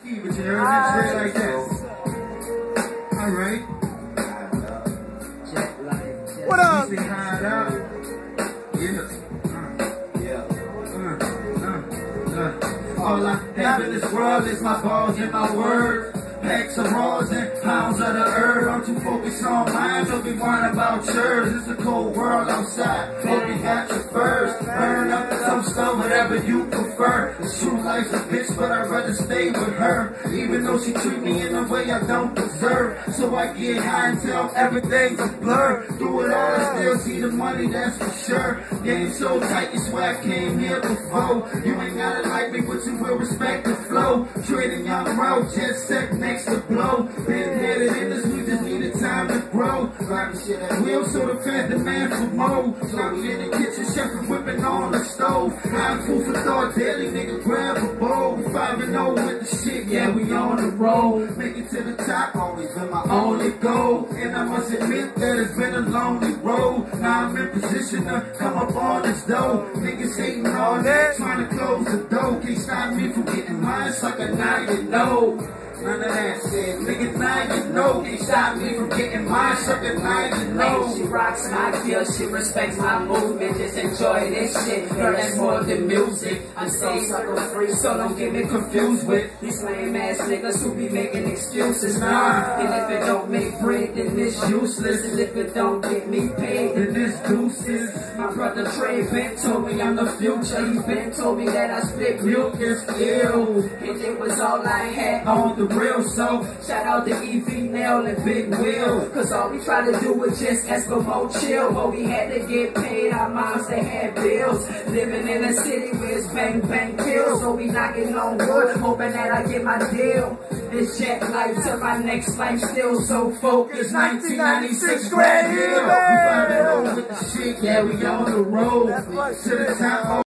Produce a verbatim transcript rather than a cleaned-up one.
But you heard me say like this. Alright. What up? Keep it high up. Yeah. Uh, uh, uh. All I have in this world is my balls and my words. Packs of raws and pounds of the herb. I'm too focused on mine, don't be worrying about yours. It's a cold world outside. Hope you got your furs. Burn up some stuff, whatever you prefer. It's true life's a bitch, but I'd rather stay with her. Even though she treat me in a way I don't deserve. So I get high until everything's a blur. Do it all and still see the money, that's for sure. Game so tight, you swear I came here before. You ain't gotta like me, but you will respect the flow. Trading young road, just set next to blow. Been headed in this, we just needed time to grow. Rockin' shit at wheel, so the fed the man for more. So we in the kitchen, chef and whipping on the stove. High food for thought, daily nigga grab a bowl. Five and oh with the shit, yeah, we on the road. Make it to the top, always been my only goal. And I must admit that it's been a lonely road. Now I'm in position to come up on this dough. Niggas hating all that, trying to close the door. Can't stop me from getting mine, sucker, now you know. None of that shit, nigga, now you know. Can't stop me from getting mine, sucker, now you know. She rocks my feel, she respects my movement. Just enjoy this shit, girl, that's more than music. I'm so sucker free, so don't get me confused with these lame ass niggas who be making excuses. Nah, and if it don't make bread, then it's useless. And if it don't get me paid, then it's deuces. My brother Trey Ben told me I'm the future. He been told me that I spit milk is ill. And it was all I had on the real, so shout out to E V Nail and Big Will. Cause all we try to do was just Eskimo chill. But we had to get paid, our moms they had bills. Living in a city where it's bang bang kill. So we knocking on wood, hoping that I get my deal. This jet life to my next life, still so focused. nineteen ninety-six Grand Hill. We vibing over with the shit, yeah, we on the road. To the top.